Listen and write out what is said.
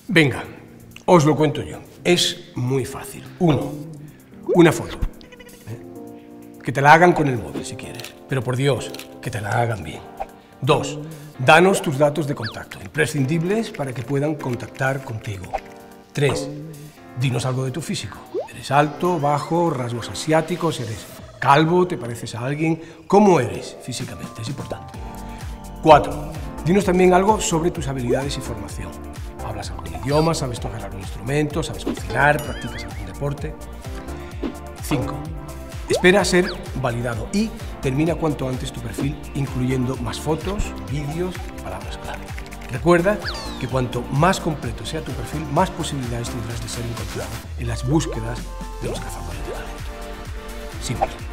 Venga, os lo cuento yo. Es muy fácil. 1. Una foto. Que te la hagan con el móvil si quieres, pero por Dios, que te la hagan bien. 2. Danos tus datos de contacto, imprescindibles para que puedan contactar contigo. 3. Dinos algo de tu físico. ¿Eres alto, bajo, rasgos asiáticos? ¿Eres calvo? ¿Te pareces a alguien? ¿Cómo eres físicamente? Es importante. 4. Dinos también algo sobre tus habilidades y formación. ¿Hablas algún idioma? ¿Sabes tocar algún instrumento? ¿Sabes cocinar? ¿Practicas algún deporte? 5. Espera a ser validado y termina cuanto antes tu perfil, incluyendo más fotos, vídeos y palabras clave. Recuerda que cuanto más completo sea tu perfil, más posibilidades tendrás de ser encontrado en las búsquedas de los cazadores de talento. Simple.